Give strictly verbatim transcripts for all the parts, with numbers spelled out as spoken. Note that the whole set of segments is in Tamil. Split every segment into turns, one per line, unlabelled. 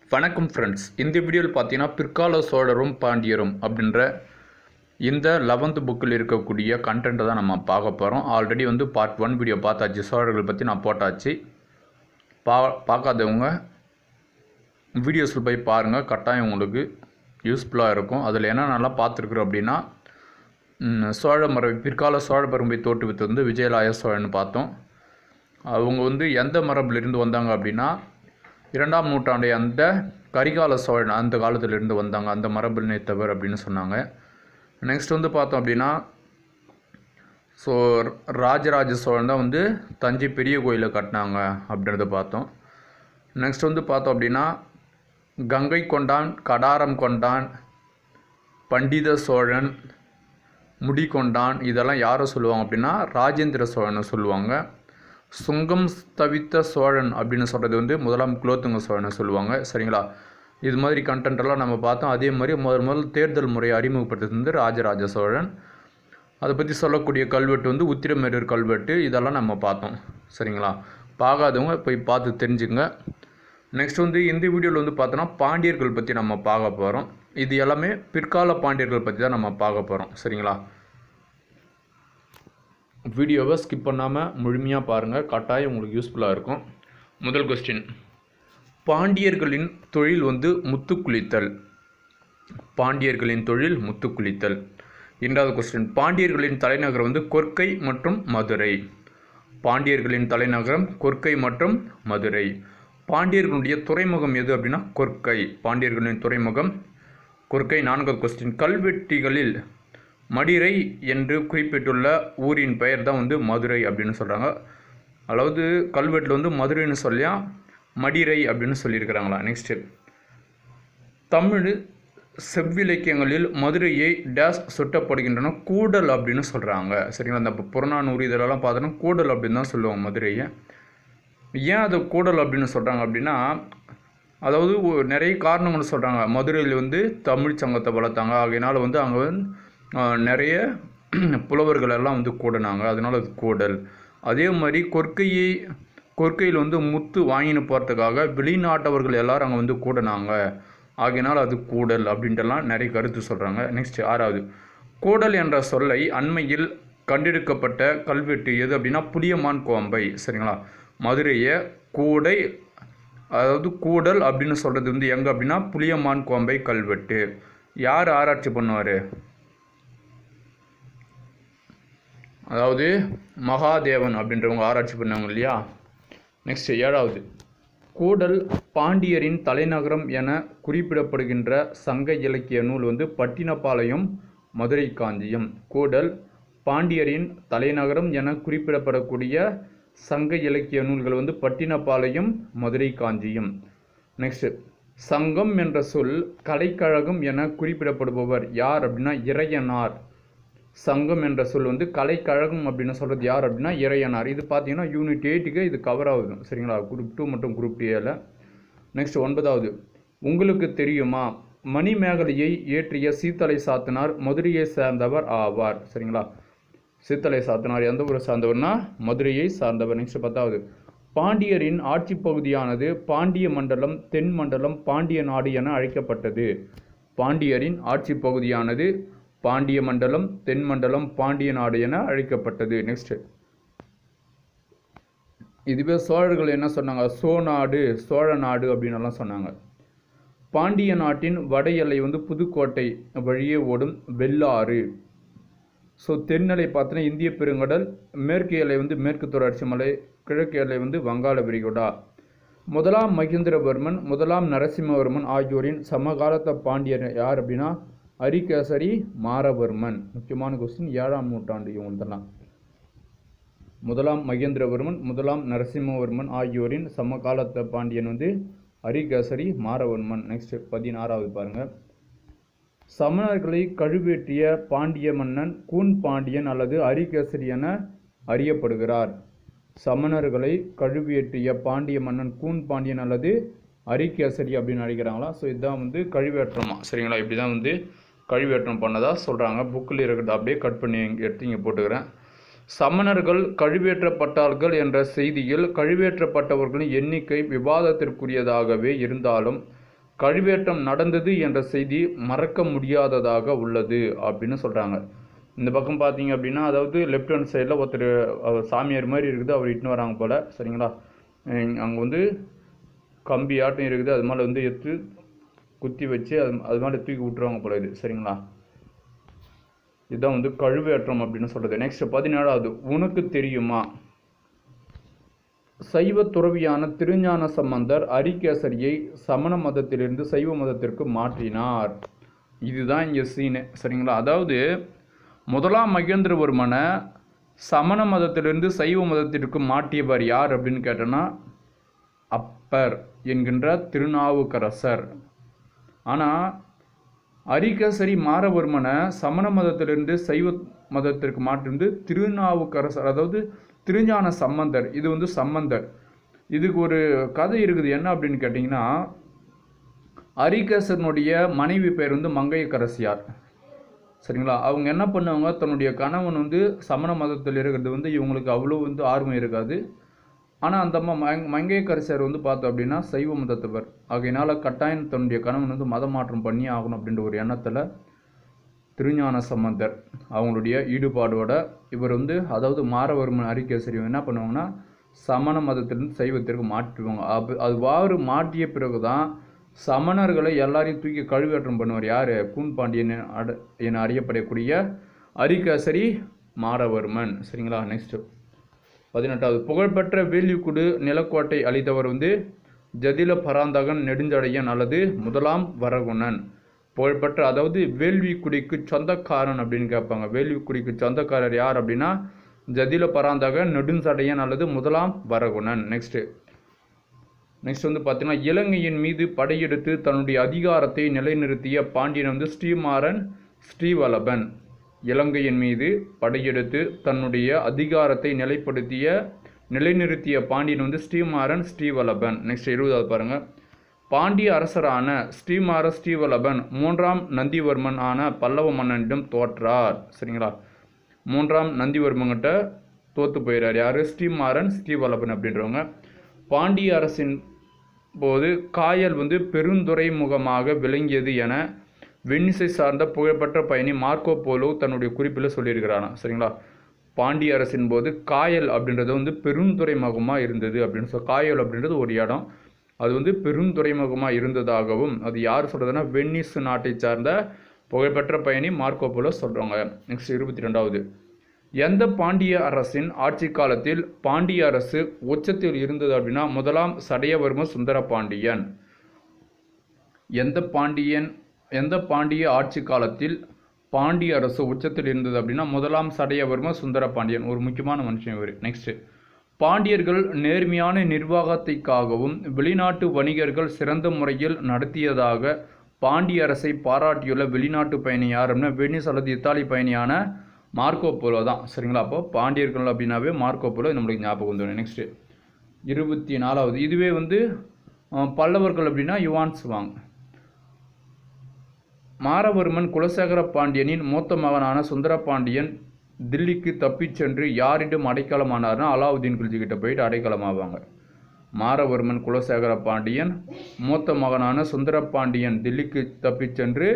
வணக்கம் ஃப்ரெண்ட்ஸ், இந்த வீடியோவில் பார்த்தீங்கன்னா பிற்கால சோழரும் பாண்டியரும் அப்படின்ற இந்த லெவன்த் புக்கில் இருக்கக்கூடிய கண்டென்ட்டை தான் நம்ம பார்க்க போகிறோம். ஆல்ரெடி வந்து பார்ட் ஒன் வீடியோ பார்த்தாச்சு, சோழர்கள் பற்றி நான் போட்டாச்சு. பா பார்க்காதவங்க வீடியோஸில் போய் பாருங்கள், கட்டாயம் உங்களுக்கு யூஸ்ஃபுல்லாக இருக்கும். அதில் என்ன நல்லா பார்த்துருக்குறோம் அப்படின்னா, சோழ மரபு பிற்கால சோழ மரபை தோற்றுவித்து வந்து விஜயலாய சோழன் பார்த்தோம். அவங்க வந்து எந்த மரபிலிருந்து வந்தாங்க அப்படின்னா, இரண்டாம் நூற்றாண்டை அந்த கரிகால சோழன் அந்த காலத்திலிருந்து வந்தாங்க, அந்த மரபினை தவிர அப்படின்னு சொன்னாங்க. நெக்ஸ்ட் வந்து பார்த்தோம் அப்படின்னா, ஸோ ராஜராஜ சோழன் தான் வந்து தஞ்சை பெரிய கோயிலை கட்டினாங்க அப்படின்றத பார்த்தோம். நெக்ஸ்ட் வந்து பார்த்தோம் அப்படின்னா, கங்கை கொண்டான், கடாரம் கொண்டான், பண்டித சோழன், முடி கொண்டான், இதெல்லாம் யாரை சொல்லுவாங்க அப்படின்னா ராஜேந்திர சோழனை சொல்லுவாங்க. சுங்கம் தவித்த சோழன் அப்படின்னு சொல்கிறது வந்து முதலாம் குலோத்துங்க சோழனை சொல்லுவாங்க. சரிங்களா? இது மாதிரி கண்டென்ட்டெல்லாம் நம்ம பார்த்தோம். அதே மாதிரி முதல் முதல் தேர்தல் முறையை அறிமுகப்படுத்துறது வந்து ராஜராஜ சோழன். அதை பற்றி சொல்லக்கூடிய கல்வெட்டு வந்து உத்திரமேரூர் கல்வெட்டு, இதெல்லாம் நம்ம பார்த்தோம். சரிங்களா? பார்க்காதவங்க போய் பார்த்து தெரிஞ்சுங்க. நெக்ஸ்ட் வந்து இந்த வீடியோவில் வந்து பார்த்தோன்னா பாண்டியர்கள் பற்றி நம்ம பார்க்க போகிறோம். இது எல்லாமே பிற்கால பாண்டியர்கள் பற்றி தான் நம்ம பார்க்க போகிறோம். சரிங்களா? வீடியோவை ஸ்கிப் பண்ணாமல் முழுமையாக பாருங்கள், கட்டாயம் உங்களுக்கு யூஸ்ஃபுல்லாக இருக்கும். முதல் கொஸ்டின், பாண்டியர்களின் தொழில் வந்து முத்து குளித்தல். பாண்டியர்களின் தொழில் முத்து குளித்தல். இரண்டாவது கொஸ்டின், பாண்டியர்களின் தலைநகரம் வந்து கொற்கை மற்றும் மதுரை. பாண்டியர்களின் தலைநகரம் கொற்கை மற்றும் மதுரை. பாண்டியர்களுடைய துறைமுகம் எது அப்படின்னா கொற்கை. பாண்டியர்களின் துறைமுகம் கொற்கை. நான்காவது கொஸ்டின், கல்வெட்டிகளில் மடிரை என்று குறிப்பிட்டுள்ள ஊரின் பெயர் தான் வந்து மதுரை அப்படின்னு சொல்கிறாங்க. அதாவது கல்வெட்டில் வந்து மதுரைன்னு சொல்லியா மடிரை அப்படின்னு சொல்லியிருக்கிறாங்களா. நெக்ஸ்ட்டு, தமிழ் செவ்விலக்கியங்களில் மதுரையை டேஸ் சுட்டப்படுகின்றன கூடல் அப்படின்னு சொல்கிறாங்க. சரிங்களா? அந்த புறநானூறு இதெல்லாம் பார்த்தோன்னா கூடல் அப்படின்னு தான் சொல்லுவாங்க மதுரையை. ஏன் அது கூடல் அப்படின்னு சொல்கிறாங்க அப்படின்னா, அதாவது நிறைய காரணங்கள் சொல்கிறாங்க. மதுரையில் வந்து தமிழ் சங்கத்தை வளர்த்தாங்க, ஆகையினால் வந்து அங்கே வந்து நிறைய புலவர்கள் எல்லாம் வந்து கூடினாங்க, அதனால் அது கூடல். அதே மாதிரி கொற்கையை கொற்கையில் வந்து முத்து வாங்கின்னு போகிறதுக்காக வெளிநாட்டவர்கள் எல்லோரும் அங்கே வந்து கூடினாங்க, ஆகையினால் அது கூடல் அப்படின்ட்டுலாம் நிறைய கருத்து சொல்கிறாங்க. நெக்ஸ்ட் ஆறாவது, கூடல் என்ற சொல்லை அண்மையில் கண்டெடுக்கப்பட்ட கல்வெட்டு எது அப்படின்னா புளியமான் கோம்பை. சரிங்களா? மதுரையை கூடை, அதாவது கூடல் அப்படின்னு சொல்கிறது வந்து எங்கே அப்படின்னா புளியமான் கோம்பை கல்வெட்டு. யார் ஆராய்ச்சி பண்ணுவார்? அதாவது மகாதேவன் அப்படின்றவங்க ஆராய்ச்சி பண்ணாங்க இல்லையா. நெக்ஸ்ட் ஏழாவது, கூடல் பாண்டியரின் தலைநகரம் என குறிப்பிடப்படுகின்ற சங்க இலக்கிய நூல் வந்து பட்டினப்பாளையம் மதுரை காஞ்சியம். கூடல் பாண்டியரின் தலைநகரம் என குறிப்பிடப்படக்கூடிய சங்க இலக்கிய நூல்கள் வந்து பட்டினப்பாளையம் மதுரை காஞ்சியம். நெக்ஸ்ட், சங்கம் என்ற சொல் கலைக்கழகம் என குறிப்பிடப்படுபவர் யார் அப்படின்னா இறையனார். சங்கம் என்ற சொல் வந்து கலைக்கழகம் அப்படின்னு சொல்கிறது யார் அப்படின்னா இறையனார். இது பார்த்தீங்கன்னா யூனிட் எயிட்டுக்கு இது கவர் ஆகுது. சரிங்களா? குரூப் டூ மற்றும் குரூப் ஏல. நெக்ஸ்ட் ஒன்பதாவது, உங்களுக்கு தெரியுமா மணிமேகலையை இயற்றிய சீத்தலை சாத்தனார் மதுரையை சேர்ந்தவர் ஆவார். சரிங்களா? சீத்தலை சாத்தனார் எந்த ஊரை சார்ந்தவர்னா மதுரையை சார்ந்தவர். நெக்ஸ்ட் பத்தாவது, பாண்டியரின் ஆட்சி பகுதியானது பாண்டிய மண்டலம், தென் மண்டலம், பாண்டிய நாடு என அழைக்கப்பட்டது. பாண்டியரின் ஆட்சி பகுதியானது பாண்டிய மண்டலம், தென் மண்டலம், பாண்டிய நாடு என அழைக்கப்பட்டது. நெக்ஸ்ட், இதுவே சோழர்கள் என்ன சொன்னாங்க? சோநாடு, சோழ நாடு அப்படின்னு எல்லாம் சொன்னாங்க. பாண்டிய நாட்டின் வட எல்லை வந்து புதுக்கோட்டை வழியே ஓடும் வெள்ளாறு. ஸோ தென்னலை பார்த்தோன்னா இந்திய பெருங்கடல், மேற்கு எல்லை வந்து மேற்கு தொடர்ச்சி மலை, கிழக்கு எல்லை வந்து வங்காள விரிகுடா. முதலாம் மகேந்திரவர்மன், முதலாம் நரசிம்மவர்மன் ஆகியோரின் சமகாலத்த பாண்டியர் யார் அப்படின்னா அரிகேசரி மாரவர்மன். முக்கியமான கொஸ்டின், ஏழாம் நூற்றாண்டு இவங்கள்தெல்லாம். முதலாம் மகேந்திரவர்மன், முதலாம் நரசிம்மவர்மன் ஆகியோரின் சமகாலத்த பாண்டியன் வந்து அரிகேசரி மாரவர்மன். நெக்ஸ்ட் பதினாறாவது பாருங்கள், சமணர்களை கழுவேற்றிய பாண்டிய மன்னன் கூன் பாண்டியன் அல்லது அரிகேசரி என அறியப்படுகிறார். சமணர்களை கழுவேற்றிய பாண்டிய மன்னன் கூன் பாண்டியன் அல்லது அரிகேசரி அப்படின்னு அழைக்கிறாங்களா. ஸோ இதுதான் வந்து கழுவேற்றமா. சரிங்களா? இப்படி தான் வந்து கழுவேற்றம் பண்ணதா சொல்கிறாங்க. புக்கில் இருக்கிறத அப்படியே கட் பண்ணி எடுத்து இங்கே போட்டுக்கிறேன். சமணர்கள் கழுவேற்றப்பட்டார்கள் என்ற செய்தியில் கழுவேற்றப்பட்டவர்களின் எண்ணிக்கை விவாதத்திற்குரியதாகவே இருந்தாலும் கழுவேற்றம் நடந்தது என்ற செய்தி மறக்க முடியாததாக உள்ளது அப்படின்னு சொல்கிறாங்க. இந்த பக்கம் பார்த்தீங்க அப்படின்னா, அதாவது லெஃப்ட் ஹேண்ட் சைடில் ஒருத்தர் சாமியார் மாதிரி இருக்குது, அவர் இட்டுன்னு வராங்க போல். சரிங்களா, அங்கே வந்து கம்பி ஆட்டம் இருக்குது, அது மேலே வந்து எடுத்து குத்தி வச்சு அது அது மேலே தூக்கி விட்டுருவாங்க போல இது. சரிங்களா, இதுதான் வந்து கழுவேற்றம் அப்படின்னு சொல்கிறது. நெக்ஸ்ட் பதினேழாவது, உனக்கு தெரியுமா? சைவ துறவியான திருஞான சம்பந்தர் அரிகேசரியை சமண மதத்திலிருந்து சைவ மதத்திற்கு மாற்றினார். இதுதான் இங்கே சீனு. சரிங்களா, அதாவது முதலாம் மகேந்திரவர்மனை சமண மதத்திலிருந்து சைவ மதத்திற்கு மாற்றியவர் யார் அப்படின்னு கேட்டோன்னா அப்பர் என்கின்ற திருநாவுக்கரசர். ஆனால் அரிகேசரி மாறவர்மனை சமண மதத்திலிருந்து சைவ மதத்திற்கு மாற்றிருந்து திருநாவுக்கரசர், அதாவது திருஞான சம்பந்தர். இது வந்து சம்பந்தர். இதுக்கு ஒரு கதை இருக்குது. என்ன அப்படின்னு கேட்டிங்கன்னா, அரிகேசனுடைய மனைவி பேர் வந்து மங்கையர்க்கரசியார். சரிங்களா, அவங்க என்ன பண்ணுவாங்க, தன்னுடைய கணவன் வந்து சமண மதத்தில் இருக்கிறது வந்து இவங்களுக்கு அவ்வளோ வந்து ஆர்வம் இருக்காது. ஆனால் அந்த அம்மா மங் மங்கையர்க்கரசியார் வந்து பார்த்தோம் அப்படின்னா சைவ மதத்தவர். ஆகையினால கட்டாயம் தன்னுடைய கணவன் வந்து மத மாற்றம் பண்ணி ஆகணும் அப்படின்ற ஒரு எண்ணத்தில் திருஞான சம்பந்தர் அவங்களுடைய ஈடுபாடோட இவர் வந்து, அதாவது மாறவர்மன் அரிகேசரி என்ன பண்ணுவாங்கன்னா சமண மதத்திலிருந்து சைவத்திற்கு மாற்றுவாங்க. அப்போ அது வாறு மாற்றிய பிறகு தான் சமணர்களை எல்லாரையும் தூக்கி கழுவேற்றம் பண்ணுவார். யார்? கூன் பாண்டியன் அட என அறியப்படக்கூடிய அரிகேசரி மாறவர்மன். சரிங்களா, நெக்ஸ்ட் பதினெட்டாவது, புகழ்பெற்ற வேள்விக்குடு நிலக்கோட்டை அளித்தவர் வந்து ஜதில பராந்தகன் நெடுஞ்சடையன் அல்லது முதலாம் வரகுணன். புகழ்பெற்ற, அதாவது வேள்விக்குடிக்கு சொந்தக்காரன் அப்படின்னு கேட்பாங்க. வேள்விக்குடிக்கு சொந்தக்காரர் யார் அப்படின்னா ஜதில பராந்தகன் நெடுஞ்சடையன் அல்லது முதலாம் வரகுணன். நெக்ஸ்ட்டு நெக்ஸ்ட் வந்து பார்த்தீங்கன்னா, இலங்கையின் மீது படையெடுத்து தன்னுடைய அதிகாரத்தை நிலைநிறுத்திய பாண்டியன் வந்து ஸ்ரீமாறன் ஸ்ரீவல்லபன். இலங்கையின் மீது படையெடுத்து தன்னுடைய அதிகாரத்தை நிலைப்படுத்திய நிலைநிறுத்திய பாண்டியன் வந்து ஸ்ரீமாறன் ஸ்ரீவல்லபன். நெக்ஸ்ட் இருபதாவது பாருங்கள், பாண்டிய அரசரான ஸ்ரீமார ஸ்ரீவல்லபன் மூன்றாம் நந்திவர்மன் ஆன பல்லவ மன்னனிடம் தோற்றார். சரிங்களா, மூன்றாம் நந்திவர்மன்கிட்ட தோற்று போயிடார். யார்? ஸ்ரீமாறன் ஸ்ரீவல்லபன் அப்படின்றவங்க. பாண்டிய அரசின் போது காயல் வந்து பெருந்துறைமுகமாக விளங்கியது என வெண்ணிசை சார்ந்த புகழ்பெற்ற பயணி மார்க்கோ போலோ தன்னுடைய குறிப்பில் சொல்லியிருக்கிறானா. சரிங்களா, பாண்டிய அரசின் போது காயல் அப்படின்றது வந்து பெருந்துறைமுகமாக இருந்தது அப்படின்னு சொல். காயல் அப்படின்றது ஒரு இடம், அது வந்து பெருந்துறைமுகமாக இருந்ததாகவும் அது யார் சொல்கிறதுனா வெனிஸ் நாட்டை சார்ந்த புகழ்பெற்ற பயணி மார்க்கோ போலோ சொல்கிறாங்க. நெக்ஸ்ட் இருபத்தி ரெண்டாவது, எந்த பாண்டிய அரசின் ஆட்சி காலத்தில் பாண்டிய அரசு உச்சத்தில் இருந்தது அப்படின்னா முதலாம் சடையவர்ம சுந்தர பாண்டியன். எந்த பாண்டியன் எந்த பாண்டிய ஆட்சி காலத்தில் பாண்டிய அரசு உச்சத்தில் இருந்தது அப்படின்னா முதலாம் சடையவர்ம சுந்தர பாண்டியன். ஒரு முக்கியமான மனுஷன் இவர். நெக்ஸ்ட், பாண்டியர்கள் நேர்மையான நிர்வாகத்திற்காகவும் வெளிநாட்டு வணிகர்கள் சிறந்த முறையில் நடத்தியதாக பாண்டிய அரசை பாராட்டியுள்ள வெளிநாட்டு பயணி யார் அப்படின்னா வெனிஸ் அல்லது இத்தாலி பயணியான மார்க்கோ போலோ தான். சரிங்களா, அப்போ பாண்டியர்கள் அப்படின்னாவே மார்க்கோ போலோ நம்மளுக்கு ஞாபகம் வந்துடும். நெக்ஸ்ட்டு இருபத்தி நாலாவது, இதுவே வந்து பல்லவர்கள் அப்படின்னா யுவான்ஸ் வாங். மாறவர்மன் குலசேகர பாண்டியனின் மூத்த மகனான சுந்தர பாண்டியன் தில்லிக்கு தப்பிச் சென்று யாரிடம் அடைக்கலமானார்னா அலாவுதீன் கில்ஜி கிட்ட போயிட்டு அடைக்கலமாவாங்க. மாறவர்மன் குலசேகர பாண்டியன் மூத்த மகனான சுந்தர பாண்டியன் தில்லிக்கு தப்பிச் சென்று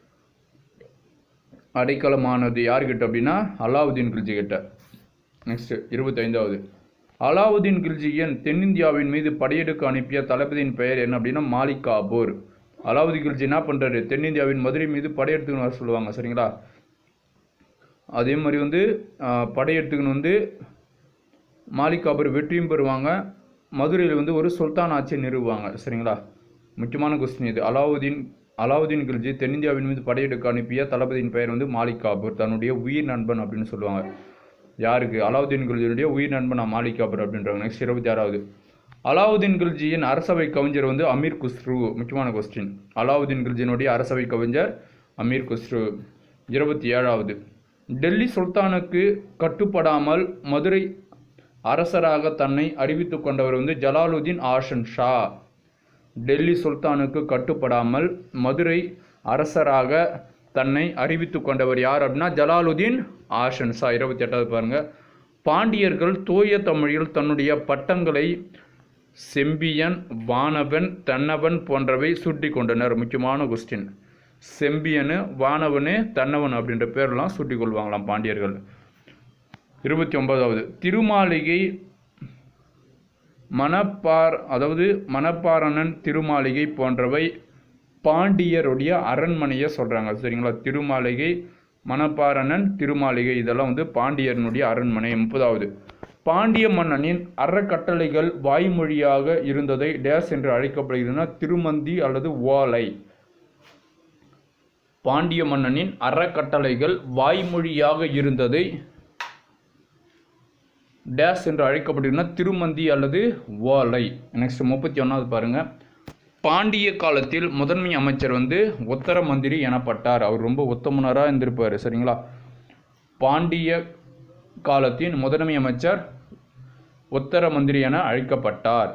அடைக்கலமானது யார்கிட்ட அப்படின்னா அலாவுதீன் கில்ஜி கிட்ட. நெக்ஸ்ட் இருபத்தி ஐந்தாவது, அலாவுதீன் கில்ஜியின் தென்னிந்தியாவின் மீது படையெடுக்க அனுப்பிய தளபதியின் பெயர் என்ன அப்படின்னா மாலிக் காபூர். அலாவுதீன் கில்ஜி என்ன பண்ணுறாரு, தென்னிந்தியாவின் மதுரை மீது படையெடுத்துக்கணும் வர சொல்லுவாங்க. சரிங்களா, அதே மாதிரி வந்து படையெடுத்துக்கணும் வந்து மாலிக் காபூர் வெற்றியும் பெறுவாங்க. மதுரையில் வந்து ஒரு சுல்தான் ஆட்சியை நிறுவுவாங்க. சரிங்களா, முக்கியமான கொஸ்டின் இது. அலாவுதீன் அலாவுதீன் கில்ஜி தென்னிந்தியாவின் மீது படையெடுக்க அனுப்பிய தளபதியின் பெயர் வந்து மாலிக் காபூர். தன்னுடைய உயிர் நண்பன் அப்படின்னு சொல்லுவாங்க. யாருக்கு? அலாவுதீன் கில்ஜியுடைய உயிர் நண்பன் மாலிக் காபூர் அப்படின்றாங்க. நெக்ஸ்ட் இருபத்தி ஆறாவது, அலாவுதீன் கில்ஜியின் அரசவை கவிஞர் வந்து அமீர் குஸ்ரு. முக்கியமான கொஸ்டின். அலாவுதீன் கில்ஜியினுடைய அரசவை கவிஞர் அமீர் குஸ்ரு. இருபத்தி ஏழாவது, டெல்லி சுல்தானுக்கு கட்டுப்படாமல் மதுரை அரசராக தன்னை அறிவித்து கொண்டவர் வந்து ஜலாலுதீன் ஆஷன் ஷா. டெல்லி சுல்தானுக்கு கட்டுப்படாமல் மதுரை அரசராக தன்னை அறிவித்து கொண்டவர் யார் அப்படின்னா ஜலாலுதீன் ஆஷன் ஷா. இருபத்தி எட்டாவது பாருங்க, பாண்டியர்கள் தூய தமிழில் தன்னுடைய பட்டங்களை செம்பியன், வானவன், தன்னவன் போன்றவை சூட்டி கொண்டனர். முக்கியமான கொஸ்டின். செம்பியனு, வானவனு, தன்னவன் அப்படின்ற பேரெல்லாம் சூட்டி கொள்வாங்களாம் பாண்டியர்கள். இருபத்தி ஒன்பதாவது திருமாளிகை மணப்பார் அதாவது மணப்பாரணன் திருமாளிகை போன்றவை பாண்டியருடைய அரண்மனையை சொல்கிறாங்க. சரிங்களா? திருமாளிகை, மணப்பாரணன், திருமாளிகை இதெல்லாம் வந்து பாண்டியனுடைய அரண்மனை. முப்பதாவது பாண்டிய மன்னனின் அறக்கட்டளைகள் வாய்மொழியாக இருந்ததை டேஸ் என்று அழைக்கப்படுகிறதுனா திருமந்தி அல்லது ஓலை. பாண்டிய மன்னனின் அறக்கட்டளைகள் வாய்மொழியாக இருந்ததை டேஸ் என்று அழைக்கப்படுகிறதுனா திருமந்தி அல்லது ஓலை. நெக்ஸ்ட் முப்பத்தி ஒன்றாவது பாருங்கள். பாண்டிய காலத்தில் முதன்மை அமைச்சர் வந்து உத்தர மந்திரி எனப்பட்டார். அவர் ரொம்ப உத்தமனராக இருந்திருப்பார். சரிங்களா? பாண்டிய காலத்தின் முதன்மை அமைச்சர் உத்தர மந்திரி என அழைக்கப்பட்டார்.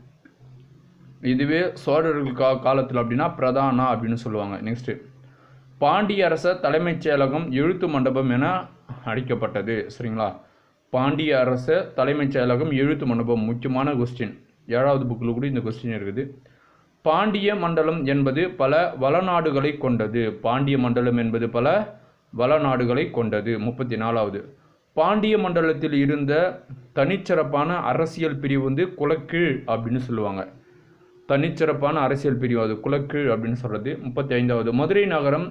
இதுவே சோழர்கள் கா காலத்தில் அப்படின்னா பிரதானா அப்படின்னு சொல்லுவாங்க. நெக்ஸ்ட்டு பாண்டிய அரச தலைமைச் செயலகம் எழுத்து மண்டபம் என அழைக்கப்பட்டது. சரிங்களா? பாண்டிய அரச தலைமைச் செயலகம் எழுத்து மண்டபம். முக்கியமான கொஸ்டின். ஏழாவது புக்கில் கூட இந்த கொஸ்டின் இருக்குது. பாண்டிய மண்டலம் என்பது பல வளநாடுகளை கொண்டது. பாண்டிய மண்டலம் என்பது பல வளநாடுகளை கொண்டது. முப்பத்தி நாலாவது பாண்டிய மண்டலத்தில் இருந்த தனிச்சிறப்பான அரசியல் பிரிவு வந்து குலக்கீழ் அப்படின்னு சொல்லுவாங்க. தனிச்சிறப்பான அரசியல் பிரிவு அது குலக்கீழ் அப்படின்னு சொல்கிறது. முப்பத்தி ஐந்தாவது மதுரை நகரம்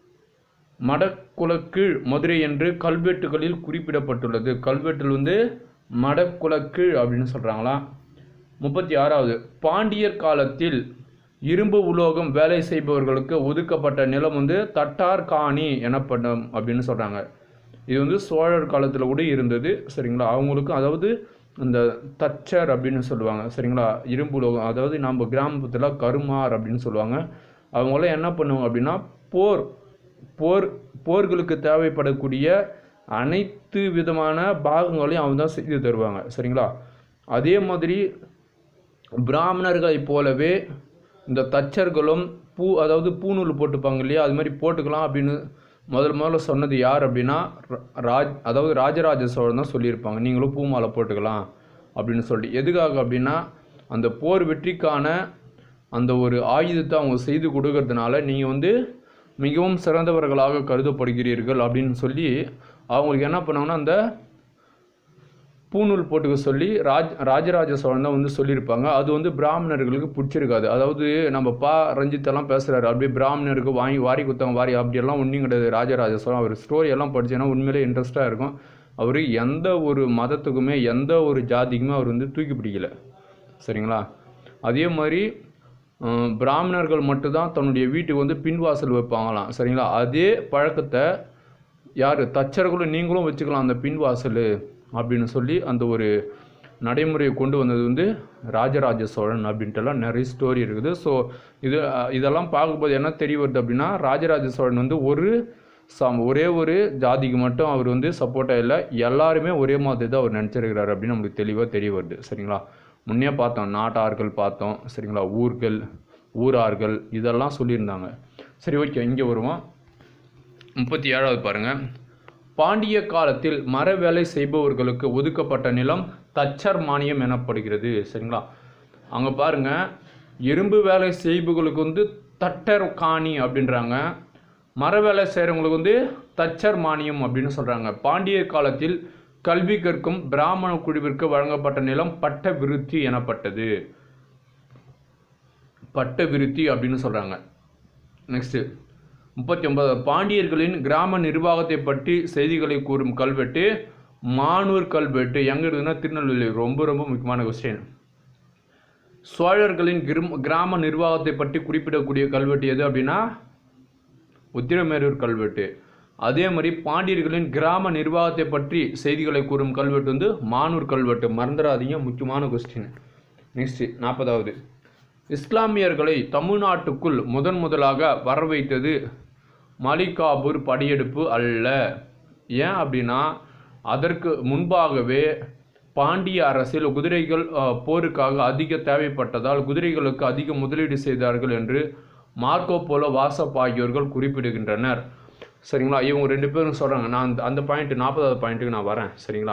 மடக்குலக்கீழ் மதுரை என்று கல்வெட்டுகளில் குறிப்பிடப்பட்டுள்ளது. கல்வெட்டில் வந்து மடக்குலக்கீழ் அப்படின்னு சொல்கிறாங்களாம். முப்பத்தி ஆறாவது பாண்டியர் காலத்தில் இரும்பு உலோகம் வேலை செய்பவர்களுக்கு ஒதுக்கப்பட்ட நிலம் வந்து தட்டார் காணி எனப்படும் அப்படின்னு சொல்கிறாங்க. இது வந்து சோழர் காலத்தில் கூட இருந்தது. சரிங்களா? அவங்களுக்கு அதாவது இந்த தச்சர் அப்படின்னு சொல்லுவாங்க. சரிங்களா? இரும்பு உலோகம் அதாவது நம்ம கிராமத்தில் கருமார் அப்படின்னு சொல்லுவாங்க. அவங்களாம் என்ன பண்ணுவாங்க அப்படின்னா போர் போர் போர்களுக்கு தேவைப்படக்கூடிய அனைத்து விதமான பாகங்களையும் அவங்க தான் செய்து தருவாங்க. சரிங்களா? அதே மாதிரி பிராமணர்களை போலவே இந்த தச்சர்களும் பூ அதாவது பூநூல் போட்டுப்பாங்க இல்லையா, அது மாதிரி போட்டுக்கலாம் அப்படின்னு முதல் முதல்ல சொன்னது யார் அப்படின்னா ராஜ் அதாவது ராஜராஜ சோழன் தான் சொல்லியிருப்பாங்க. நீங்களும் பூ மாலை போட்டுக்கலாம் அப்படின்னு சொல்லி. எதுக்காக அப்படின்னா அந்த போர் வெற்றிக்கான அந்த ஒரு ஆயுதத்தை அவங்க செய்து கொடுக்கறதுனால நீங்கள் வந்து மிகவும் சிறந்தவர்களாக கருதப்படுகிறீர்கள் அப்படின்னு சொல்லி அவங்களுக்கு என்ன பண்ணாங்கன்னா அந்த பூநூல் போட்டுக்க சொல்லி ராஜ் ராஜராஜ சோழன் தான் வந்து சொல்லியிருப்பாங்க. அது வந்து பிராமணர்களுக்கு பிடிச்சிருக்காது. அதாவது நம்ம பா ரஞ்சித்தெல்லாம் பேசுகிறாரு அப்படியே பிராமணருக்கு வாங்கி வாரி குத்தவங்க வாரி அப்படியெல்லாம் ஒன்றும் கிடையாது. ராஜராஜ சோழன் அவர் ஸ்டோரியெல்லாம் படித்தேன்னா உண்மையிலே இன்ட்ரெஸ்ட்டாக இருக்கும். அவர் எந்த ஒரு மதத்துக்குமே எந்த ஒரு ஜாதிக்குமே அவர் வந்து தூக்கி பிடிக்கல. சரிங்களா? அதே மாதிரி பிராமணர்கள் மட்டும்தான் தன்னுடைய வீட்டுக்கு வந்து பின்வாசல் வைப்பாங்களாம். சரிங்களா? அதே பழக்கத்தை யார் தச்சர்களும் நீங்களும் வச்சுக்கலாம் அந்த பின்வாசல் அப்படின்னு சொல்லி அந்த ஒரு நடைமுறையை கொண்டு வந்தது வந்து ராஜராஜ சோழன் அப்படின்ட்டுலாம் நிறைய ஸ்டோரி இருக்குது. ஸோ இது இதெல்லாம் பார்க்கும்போது என்ன தெரிய வருது அப்படின்னா ராஜராஜ சோழன் வந்து ஒரு சம் ஒரே ஒரு ஜாதிக்கு மட்டும் அவர் வந்து சப்போர்ட்டாக இல்லை, எல்லாருமே ஒரே மாதிரி தான் அவர் நினச்சிருக்கிறார் அப்படின்னு நமக்கு தெளிவாக தெரிய வருது. சரிங்களா? முன்னே பார்த்தோம் நாட்டார்கள் பார்த்தோம். சரிங்களா? ஊர்கள் ஊரார்கள் இதெல்லாம் சொல்லியிருந்தாங்க. சரி, ஓகே, இங்கே வருவோம். முப்பத்தி ஏழாவது பாருங்கள். பாண்டிய காலத்தில் மர வேலை செய்பவர்களுக்கு ஒதுக்கப்பட்ட நிலம் தச்சர் மானியம் எனப்படுகிறது. சரிங்களா? அங்கே பாருங்கள், இரும்பு வேலை செய்பவர்களுக்கு வந்து தட்டர் காணி அப்படின்றாங்க, மர வேலை செய்கிறவங்களுக்கு வந்து தச்சர் மானியம் அப்படின்னு சொல்கிறாங்க. பாண்டிய காலத்தில் கல்வி கற்கும் பிராமண குழுவிற்கு வழங்கப்பட்ட நிலம் பட்ட விருத்தி எனப்பட்டது. பட்ட விருத்தி அப்படின்னு சொல்கிறாங்க. நெக்ஸ்ட்டு முப்பத்தி ஒன்பது பாண்டியர்களின் கிராம நிர்வாகத்தை பற்றி செய்திகளை கூறும் கல்வெட்டு மானூர் கல்வெட்டு. எங்கே இருக்குதுன்னா திருநெல்வேலி. ரொம்ப ரொம்ப முக்கியமான கொஸ்டின். சோழர்களின் கிராம நிர்வாகத்தை பற்றி குறிப்பிடக்கூடிய கல்வெட்டு எது அப்படின்னா உத்திரமேரூர் கல்வெட்டு. அதே மாதிரி பாண்டியர்களின் கிராம நிர்வாகத்தை பற்றி செய்திகளை கூறும் கல்வெட்டு வந்து மானூர் கல்வெட்டு. மறந்துடாதீங்க, முக்கியமான கொஸ்டின். நெக்ஸ்ட் நாற்பதாவது இஸ்லாமியர்களை தமிழ்நாட்டுக்குள் முதன் முதலாக வரவைத்தது மலிகாபூர் படையெடுப்பு அல்ல. ஏன் அப்படின்னா அதற்கு முன்பாகவே பாண்டிய அரசில் குதிரைகள் போருக்காக அதிக தேவைப்பட்டதால் குதிரைகளுக்கு அதிக முதலீடு செய்தார்கள் என்று மார்க்கோ போலோ வாசப் ஆகியோர்கள் குறிப்பிடுகின்றனர். சரிங்களா? இவங்க ரெண்டு பேரும் சொல்கிறாங்க. நான் அந்த பாயிண்ட் நாற்பதாவது பாயிண்ட்டுக்கு நான் வரேன். சரிங்களா?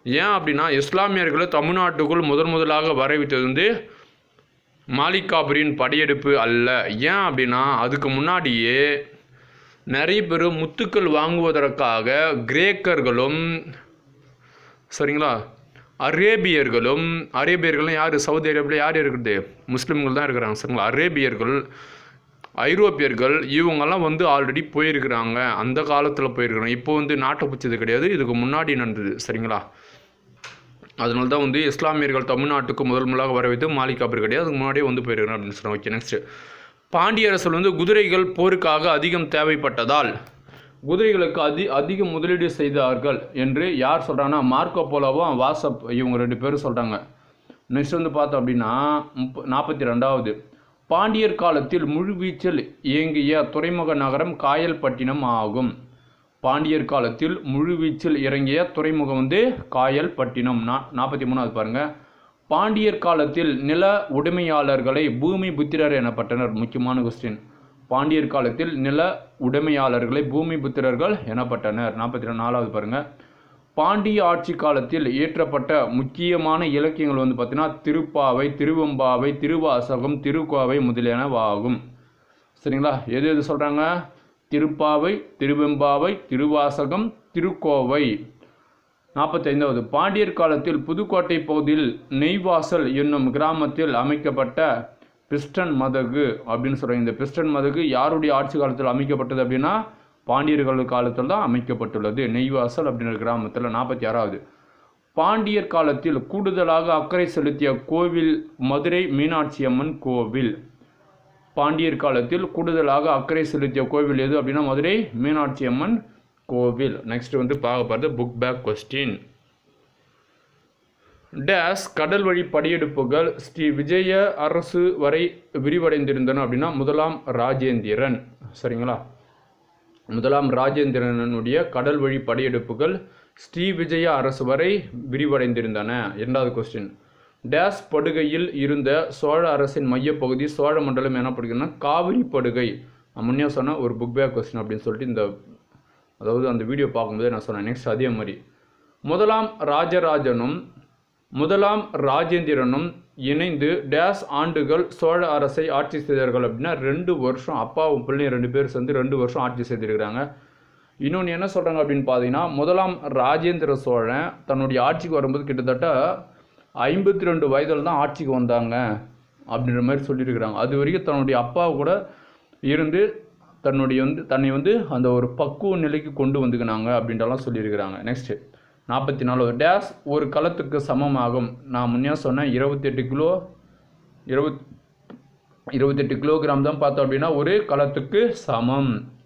ஏன் அப்படின்னா இஸ்லாமியர்களை தமிழ்நாட்டுக்குள் முதன் முதலாக வரவித்தது வந்து மாலிக் காஃபரின் படையெடுப்பு அல்ல. ஏன் அப்படின்னா அதுக்கு முன்னாடியே நிறைய பேர் முத்துக்கள் வாங்குவதற்காக கிரேக்கர்களும் சரிங்களா அரேபியர்களும் அரேபியர்களும் யார் சவுதி அரேபியாவில் யார் இருக்குது முஸ்லீம்கள் தான் இருக்கிறாங்க சரிங்களா. அரேபியர்கள் ஐரோப்பியர்கள் இவங்கெல்லாம் வந்து ஆல்ரெடி போயிருக்கிறாங்க, அந்த காலத்தில் போயிருக்கிறாங்க. இப்போ வந்து நாட்டை பிடிச்சது கிடையாது, இதுக்கு முன்னாடி நடந்தது சரிங்களா. அதனால தான் வந்து இஸ்லாமியர்கள் தமிழ்நாட்டுக்கு முதல் முதலாக வர வைத்து மாலிக் காஃபர் கிடையாது, அதுக்கு முன்னாடியே வந்து போயிருக்கிறாங்க அப்படின்னு சொல்கிறாங்க. ஓகே நெக்ஸ்ட், பாண்டியரசர் வந்து குதிரைகள் போருக்காக அதிகம் தேவைப்பட்டதால் குதிரைகளுக்கு அதி அதிக முதலீடு செய்தார்கள் என்று யார் சொல்கிறாங்கன்னா மார்க்கோ போலோவும் வாசப் இவங்க ரெண்டு பேரும் சொல்கிறாங்க. நெக்ஸ்ட் வந்து பார்த்தோம் அப்படின்னா முப்ப நாற்பத்தி ரெண்டாவது பாண்டியர் காலத்தில் முழுவீச்சில் இயங்கிய துறைமுக நகரம் காயல்பட்டினம் ஆகும். பாண்டியர் காலத்தில் முழுவீச்சில் இறங்கிய துறைமுகம் வந்து காயல்பட்டினம். நா நாற்பத்தி மூணாவது பாருங்கள், பாண்டியர் காலத்தில் நில உடைமையாளர்களை பூமி புத்திரர் எனப்பட்டனர். முக்கியமான கொஸ்டின், பாண்டியர் காலத்தில் நில உடைமையாளர்களை பூமி புத்திரர்கள் எனப்பட்டனர். நாற்பத்தி ரெண்டு நாலாவது பாருங்கள், பாண்டிய ஆட்சி காலத்தில் இயற்றப்பட்ட முக்கியமான இலக்கியங்கள் வந்து பார்த்தீங்கன்னா திருப்பாவை, திருவெம்பாவை, திருவாசகம், திருக்கோவை முதலியனவாகும். சரிங்களா, எது எது சொல்கிறாங்க? திருப்பாவை, திருவெம்பாவை, திருவாசகம், திருக்கோவை. நாற்பத்தைந்தாவது பாண்டியர் காலத்தில் புதுக்கோட்டை பகுதியில் நெய்வாசல் என்னும் கிராமத்தில் அமைக்கப்பட்ட பிஸ்டன் மதகு அப்படின்னு சொல்கிறாங்க. இந்த பிஸ்டன் மதகு யாருடைய ஆட்சி காலத்தில் அமைக்கப்பட்டது அப்படின்னா பாண்டியர்கள் காலத்தில் தான் அமைக்கப்பட்டுள்ளது, நெய்வாசல் அப்படின்ற கிராமத்தில். நாற்பத்தி ஆறாவது பாண்டியர் காலத்தில் கூடுதலாக அக்கறை செலுத்திய கோவில் மதுரை மீனாட்சி அம்மன் கோவில். பாண்டியர் காலத்தில் கூடுதலாக அக்கறை செலுத்திய கோவில் எது அப்படின்னா மதுரை மீனாட்சி அம்மன் கோவில். நெக்ஸ்ட் வந்து பார்க்க பார்த்து புக் பேக் கொஸ்டின். டேஸ் கடல் வழி படியெடுப்புகள் ஸ்ரீ விஜய அரசு வரை விரிவடைந்திருந்தன அப்படின்னா முதலாம் ராஜேந்திரன். சரிங்களா, முதலாம் ராஜேந்திரனுடைய கடல் வழி படையெடுப்புகள் ஸ்ரீ விஜய அரசு வரை விரிவடைந்திருந்தன. இரண்டாவது கொஸ்டின், டேஸ் படுகையில் இருந்த சோழ அரசின் மையப்பகுதி சோழ மண்டலம் எனப்படுகிறதுனா காவிரி படுகை. நான் முன்னே சொன்ன ஒரு புக் பேக் கொஸ்டின் அப்படின்னு சொல்லிட்டு இந்த அதாவது அந்த வீடியோ பார்க்கும்போது நான் சொன்னேன். நெக்ஸ்ட் அதே மாதிரி முதலாம் ராஜராஜனும் முதலாம் ராஜேந்திரனும் இணைந்து டேஸ் ஆண்டுகள் சோழ அரசை ஆட்சி செய்தார்கள் அப்படின்னா ரெண்டு வருஷம். அப்பாவும் பிள்ளையும் ரெண்டு பேர் சேர்ந்து ரெண்டு வருஷம் ஆட்சி செய்திருக்கிறாங்க. இன்னொன்று என்ன சொல்கிறாங்க அப்படின்னு பார்த்தீங்கன்னா முதலாம் ராஜேந்திர சோழன் தன்னுடைய ஆட்சிக்கு வரும்போது கிட்டத்தட்ட ஐம்பத்தி ரெண்டு வயதில் தான் ஆட்சிக்கு வந்தாங்க அப்படின்ற மாதிரி சொல்லியிருக்கிறாங்க. அது வரைக்கும் தன்னுடைய அப்பா கூட இருந்து தன்னுடைய வந்து தன்னை வந்து அந்த ஒரு பக்குவ நிலைக்கு கொண்டு வந்துக்கினாங்க அப்படின்றலாம் சொல்லியிருக்கிறாங்க. நெக்ஸ்ட்டு நாற்பத்தி நாலு டேஸ் ஒரு களத்துக்கு சமமாகும். நான் முன்னே சொன்னேன் இருபத்தெட்டு கிலோ இருபத் இருபத்தெட்டு கிலோகிராம் தான் பார்த்தோம் அப்படின்னா ஒரு களத்துக்கு சமம்.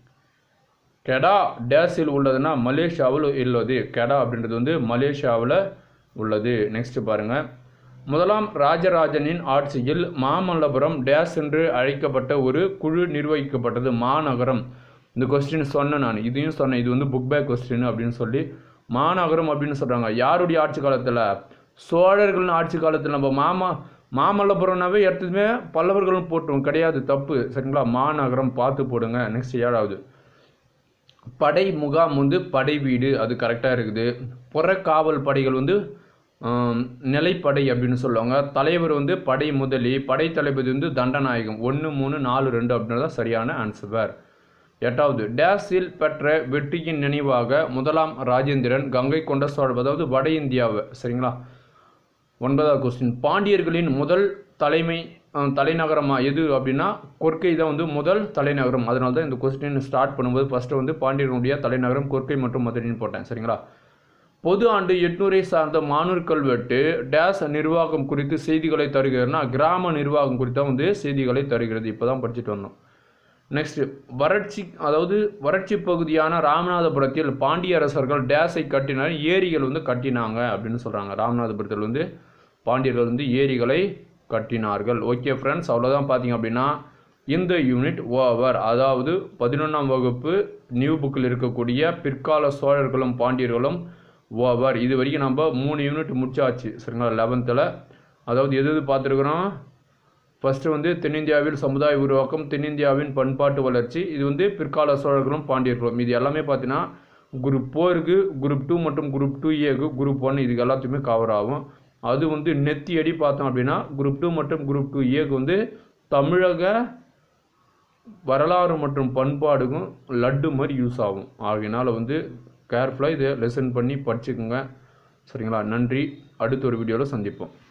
கெடா டேஸில் உள்ளதுன்னா மலேசியாவில் உள்ளது. கெடா அப்படின்றது வந்து மலேசியாவில் உள்ளது. நெக்ஸ்ட் பாருங்கள், முதலாம் ராஜராஜனின் ஆட்சியில் மாமல்லபுரம் டேஸ் என்று அழைக்கப்பட்ட ஒரு குழு நிர்வகிக்கப்பட்டது. மாநகரம். இந்த கொஸ்டின் சொன்னேன் நான், இதையும் சொன்னேன், இது வந்து புக் பேக் கொஸ்டின் அப்படின்னு சொல்லி மாநகரம் அப்படின்னு சொல்கிறாங்க. யாருடைய ஆட்சி காலத்தில்? சோழர்களின் ஆட்சி காலத்தில். நம்ம மாமா மாமல்லபுரம்னாவே எடுத்ததுமே பல்லவர்களும் போட்டோம் கிடையாது, தப்பு. சரிங்களா, மாநகரம் பார்த்து போடுங்க. நெக்ஸ்ட் ஏழாவது படை முகாம் வந்து படை வீடு, அது கரெக்டாக இருக்குது. புறக்காவல் படைகள் வந்து நிலைப்படை அப்படின்னு சொல்லுவாங்க. தலைவர் வந்து படை முதலி, படை தளபதி வந்து தண்டநாயகம். ஒன்று மூணு நாலு ரெண்டு அப்படின்றதான் சரியான ஆன்சர். எட்டாவது டேஸில் பெற்ற வெற்றியின் நினைவாக முதலாம் ராஜேந்திரன் கங்கை கொண்ட சோழ அதாவது வட இந்தியாவை. சரிங்களா. ஒன்பதாவது கொஸ்டின், பாண்டியர்களின் முதல் தலைமை தலைநகரமாக எது அப்படின்னா கொர்க்கை தான் வந்து முதல் தலைநகரம். அதனால தான் இந்த கொஸ்டின் ஸ்டார்ட் பண்ணும்போது ஃபஸ்ட்டு வந்து பாண்டியர்களுடைய தலைநகரம் கொர்க்கை மற்றும் மதுரைன்னு போட்டேன். சரிங்களா. பொது ஆண்டு எட்நூறை சார்ந்த மானூர் கல்வெட்டு டேஸ் நிர்வாகம் குறித்து செய்திகளை தருகிறதுனா கிராம நிர்வாகம் குறித்து தான் வந்து செய்திகளை தருகிறது. இப்போ தான் படிச்சுட்டு வந்தோம். நெக்ஸ்ட் வறட்சி அதாவது வறட்சி பகுதியான ராமநாதபுரத்தில் பாண்டிய அரசர்கள் டேஸை கட்டினார், ஏரிகள் வந்து கட்டினாங்க அப்படின்னு சொல்கிறாங்க. ராமநாதபுரத்தில் வந்து பாண்டியர்கள் வந்து ஏரிகளை கட்டினார்கள். ஓகே ஃப்ரெண்ட்ஸ், அவ்வளோதான். பார்த்தீங்க அப்படின்னா இந்த யூனிட் ஓவர். அதாவது பதினொன்றாம் வகுப்பு நியூ புக்கில் இருக்கக்கூடிய பிற்கால சோழர்களும் பாண்டியர்களும் ஓவர். இது வரைக்கும் நம்ம மூணு யூனிட் முடிச்சாச்சு. சரிங்களா, லெவன்த்தில். அதாவது எது எது பார்த்துருக்குறோம்? ஃபஸ்ட்டு வந்து தென்னிந்தியாவில் சமுதாய உருவாக்கம், தென்னிந்தியாவின் பண்பாட்டு வளர்ச்சி, இது வந்து பிற்கால சோழர்களும் பாண்டியர்களும். இது எல்லாமே பார்த்தீங்கன்னா குரூப் ஃபோருக்கு குரூப் டூ மற்றும் குரூப் டூ ஏக்கு குரூப் ஒன் இதுக்கு எல்லாத்தையுமே கவர் ஆகும். அது வந்து நெத்தி அடி பார்த்தோம் அப்படின்னா குரூப் டூ மற்றும் குரூப் டூ ஏக்கு வந்து தமிழக வரலாறு மற்றும் பண்பாடுக்கும் லட்டு மாதிரி யூஸ் ஆகும். ஆகையினால வந்து கேர்ஃபுல்லாக இதை லெசன் பண்ணி படிச்சுக்கோங்க. சரிங்களா? நன்றி. அடுத்த ஒரு வீடியோவில் சந்திப்போம்.